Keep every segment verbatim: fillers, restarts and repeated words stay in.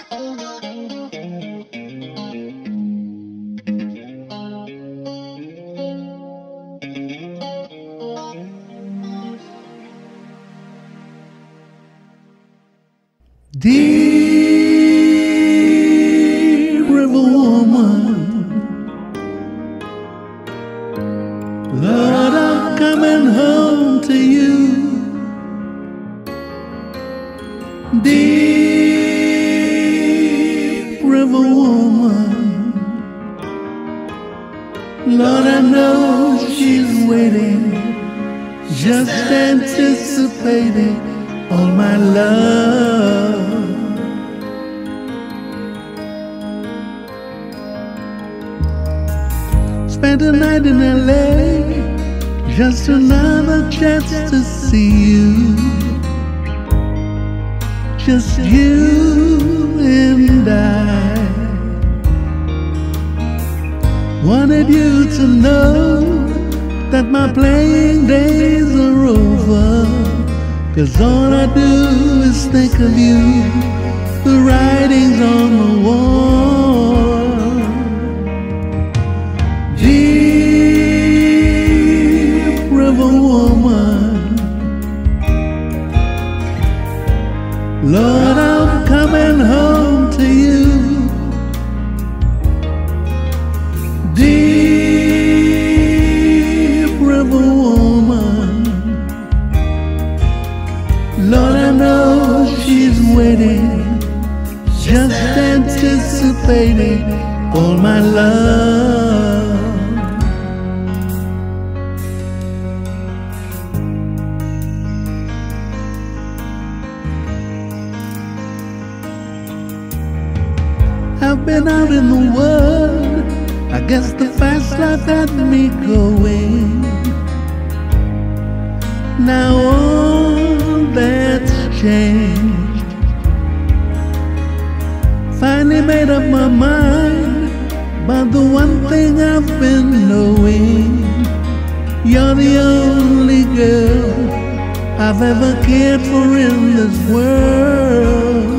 Deep river woman, Lord, I'm coming home to you. Deep river woman, Lord, I know she's waiting, just anticipating all my love. Spent a night in L A, just another chance to see you. Just you and I. Wanted you to know that my playing days are over, 'cause all I do is think of you, the writing's on the wall. Deep river woman, Lord, I'm coming home to you. Deep river woman, Lord, I know she's waiting, just anticipating all my love. I've been out in the world, I guess the fast life had me going. Now all that's changed. Finally made up my mind about the one thing I've been knowing. You're the only girl I've ever cared for in this world.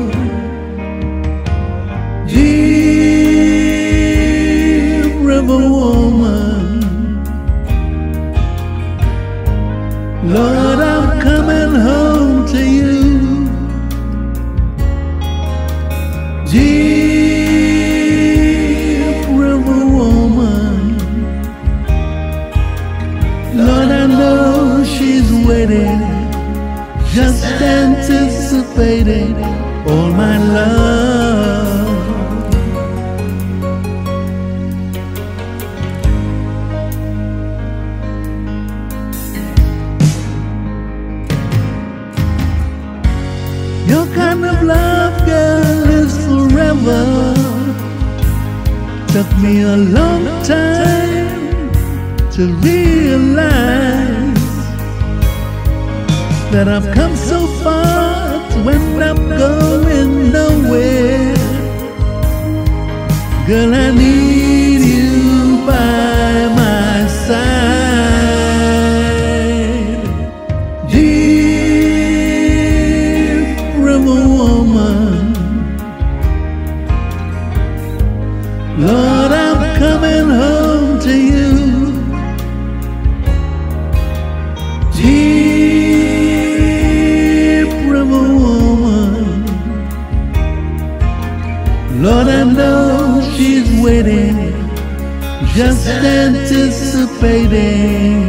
Deep river woman, Lord, I'm coming home to you. Deep river woman, Lord, I know she's waiting, just anticipating all my love. Your kind of love, girl, is forever. Took me a long time to realize that I've come so far to end up going nowhere. Girl, I need you by my side. Deep river woman, Lord, I'm coming home to you. Deep river woman, Lord, I know she's waiting, just anticipating